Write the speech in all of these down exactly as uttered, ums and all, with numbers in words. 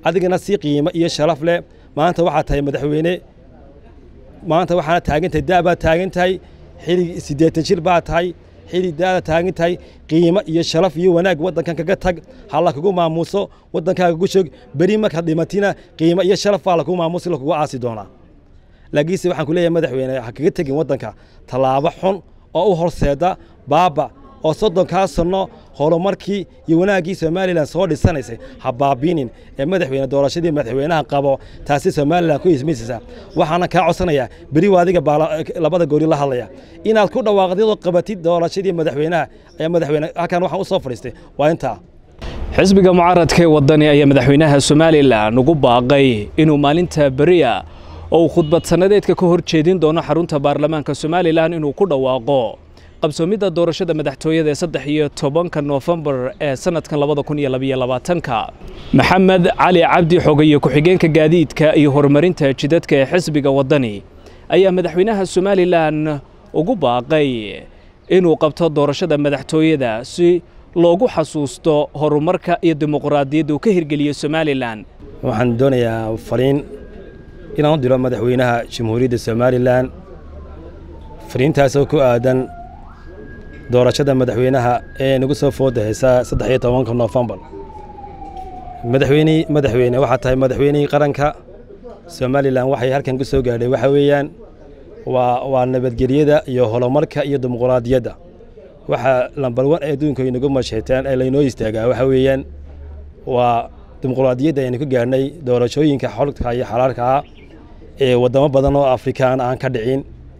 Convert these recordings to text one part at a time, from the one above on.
adigana si qiimo iyo sharaf leh maanta waxa tahay madaxweyne maanta waxaana taagantahay daaba taagantahay xili sideetan jir baa tahay xili daada taagantahay qiimo iyo sharaf iyo wanaag wadankan kaga tag hal kugu maamuuso wadankaaga ku shog bari marka dhimatina qiimo iyo sharaf baa lagu maamuusi lagu aasi doona laakiinse waxaan ku leeyahay madaxweyne waxa kaga tagin wadanka talaabo xun oo u horseeda baaba oo soddon ka sano horumarkii iyo wanaagii Soomaaliland soo dhisanaysay habaabinin ee madaxweyne doorashadii madaxweynaha qabo taasi Soomaaliland ku ismiisaysa waxaana ka codsanayaa bari waadiga labada goori la hadlaya inaad ku dhawaaqdido qabatid doorashadii madaxweynaha ee madaxweyne halkan waxaan u soo fariistay waa inta xisbiga mucaaradka ee wadani ayaa madaxweynaha Soomaaliland ugu baaqay inuu maalinta bariya oo khudbad sanadeedka ka hor jeedin doono xarunta baarlamaanka Soomaaliland inuu ku dhawaaqo qabsoomida doorashada madaxtooyada ee saddex iyo tobanka November ee sanadkan labada kun iyo laba iyo labaatanka Maxamed Cali Cabdi Xogeeye ku-xigeenka gaadiidka iyo horumarinta jidadka ee xisbiga wadani ayaa madaxweynaha Soomaaliland ugu baaqay inuu qabto doorashada madaxtooyada si loogu xasuusto horumarka iyo dimuqraadiyadda uu ka hirgeliyay Soomaaliland waxaan doonayaa fariin inaan diro madaxweynaha jamhuuriyadda Soomaaliland fariintaas oo ku aadan doorashada madaxweynaha ee nagu soo foodaysa saddex iyo tobanka November madaxweyne madaxweyne waxa tahay madaxweynihii qaranka Soomaaliland waxay halkan ku soo gaadhay waxa weeyaan waa waa nabadgelyada iyo horumarka iyo dimuqraadiyadda waxa lambar one ee adduunka inagu masheetaan ee laynoo istaagaa waxa weeyaan waa dimuqraadiyadda aynu ku gaarnay doorashooyinka xorta iyo xalaalka ah ee wadamo badan oo Afrikaan aan ka dhicin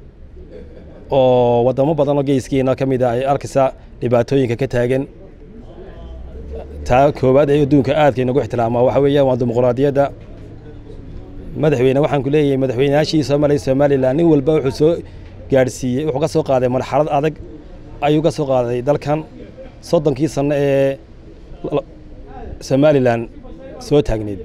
oo wadamo badan oo geeskiina kamid ah ay arkaysa dhibaatooyinka ka taagan taa koobaad ee adduunka aadka inagu ixtiraama waxa weeyaan waa dimuqraadiyadda madaxweyne waxaan ku leeyahay madaxweynaashii Soomaaliya Soomaaliland nin walba wuxuu soo gaarsiiyay wuxuu ka soo qaaday marxalad adag ayuu ka soo qaaday dalkan soddonkii sano ee Soomaaliland soo taagneed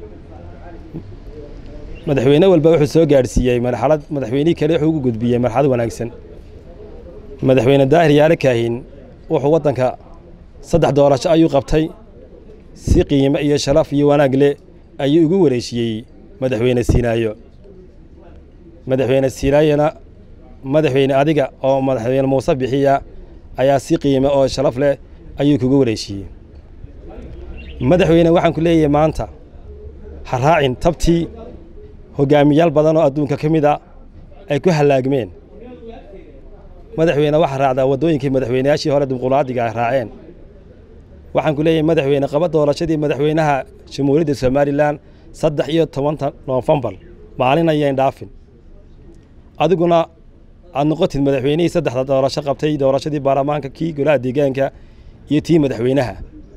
madaxweyne walba wuxuu soo gaarsiiyay marxalad madaxweynihii kale wuxuu ugu gudbiyay marxalad wanaagsan madaxweyne Daahir Yaale Kaahin wuxuu wadanka saddex doorasho ayuu qabtay si qiimo iyo sharaf iyo wanaag leh ayuu ugu wareejiyay madaxweyne Siinaayo madaxweyne Siinaayana madaxweyne adiga oo madaxweyne Muuse Bixiya ayaa si qiimo oo sharaf leh ayuu kugu wareejiyay madaxweyne waxaan ku leeyahay maanta haraacin tabtii hogaamiyaal badan oo adduunka kamid ah ay ku halaagmeen madaxweyne waxa raacda wadooyinkii madaxweynayaashii hore dimuqraadiga ay raaceen waxaan ku leeyahay madaxweyne qabad doorashadii madaxweynaha jamhuuriyadda Soomaaliland saddex iyo tobanka November maalin ayaan dhaafin adiguna aad noqotid madaxweynihii saddexda doorasho qabtay doorashadii baarlamaanka kii golaha deegaanka iyo tii madaxweynaha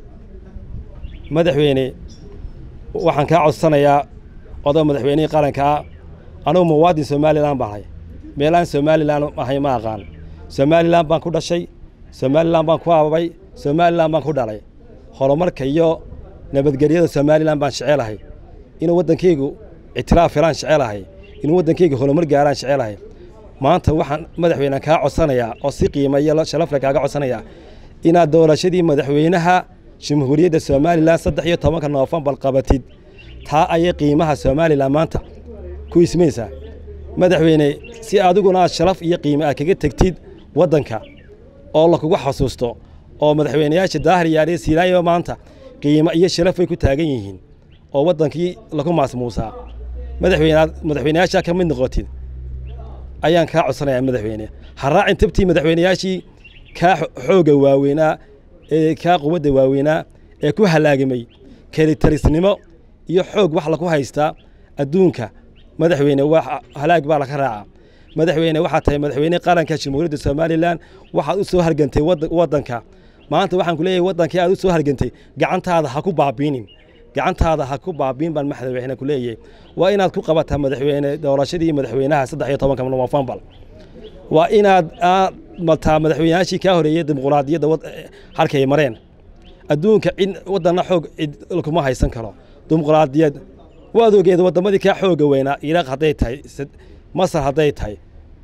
madaxweyne waxaan ka codsanayaa odo madaxweynihii qaranka anoo muwaadin Soomaaliland baahay meelaan Soomaaliland ahay ma aqaan Soomaaliland baan ku dhashay Soomaaliland baan ku aabay Soomaaliland baan ku dhalay horumarka iyo nabadgelyada Soomaaliland baan jecelahay inuu wadankaygu itiraaf filan jecelahay inuu wadankaygu horumar gaaraan jecelahay maanta waxaan madaxweynaha ka codsanayaa oo si qiimo iyo sharaf leh kaaga codsanayaa inaad doorashadii madaxweynaha jamhuuriyadda Soomaaliland saddex iyo tobanka November qabatid taa ay qiimaha Soomaaliland maanta ku ismaysa madaxweyne si adiguna sharaf iyo qiimo ah kaga tagtid wadanka oo la kugu xasuusto oo madaxweynayaasha Daahir Yaale Siinaayo maanta qiimo iyo sharaf ay ku taagan yihiin oo wadankii lagu maasmuusa madaxweynaha madaxweynayaasha ka mid noqotid ayaan ka codsanayaa madaxweyne haraacin tabtii madaxweynayaashii ka xooga waaweynaa ee ka quwadda waaweynaa ee ku halaagmay kali tarisnimo iyo xoog wax la ku haysta adduunka madaxweyne wax halaag baa la ka raaca madaxweyne waxa tahay madaxweyne qaranka jamhuuriyadda Soomaaliland waxa uu soo hargantay wadanka maanta waxaan ku leeyahay wadankii aad u soo hargantay gacantaada ha ku baabiinin gacantaada ha ku baabiin baan madaxweyne ku leeyahay waa inaad ku qabataa madaxweyne doorashadii madaxweynaha saddex iyo tobanka November waa inaad maltaa madaxweynaashii ka horeeyay dimuqraadiyadda halkay mareen adduunka in wadana xoog kuma haysan karo dimuqraadiyad waad ogeed wadamadii ka xooga weynaa Iraq haday tahay Masar haday tahay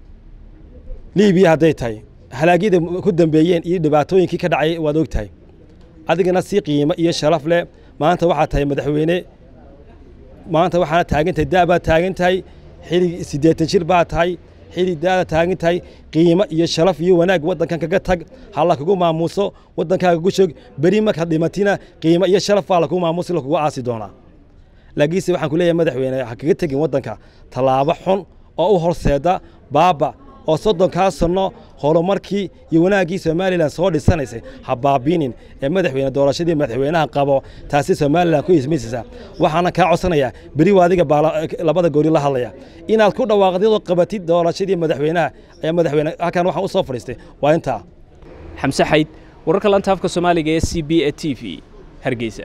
Liibiya haday tahay halaagida ku dambeeyeen iyo dhibaatooyinkii ka dhacay waad ogtahay adigana si qiimo iyo sharaf leh maanta waxa tahay madaxweyne maanta waxaana taagantahay daa baa taagantahay xilli siddeetan jir baa tahay xilli daada taagantahay qiimo iyo sharaf iyo wanaag waddankan kaga tag halla kugu maamuuso waddankaaga ku joog beri markaad dhimatina qiimo iyo sharaf baa lagu maamuusi lakugu aasi doonaa laakiinse waxaan ku leeyahay madaxweyne ha kaga tegin waddanka tallaabo xun oo u horseeda baaba oo soddonkaa sanno horumarkii iyo wanaaggii somalilan soo dhisanaysay ha baabiinin ee madaxweyne doorashadii madaxweynaha qabo taasi somalilan ku ismaysaysaa waxaana kaa codsanayaa beri waa adiga labada goori la hadlaya inaad ku dhawaaqdidoo qabatid doorashadii madaxweynaha ayaa madaxweyne halkan waxaan u soo fadhiistay waa intaa xamse xayd wararka lanta afka soomaaliga ee c b e t v hargeysa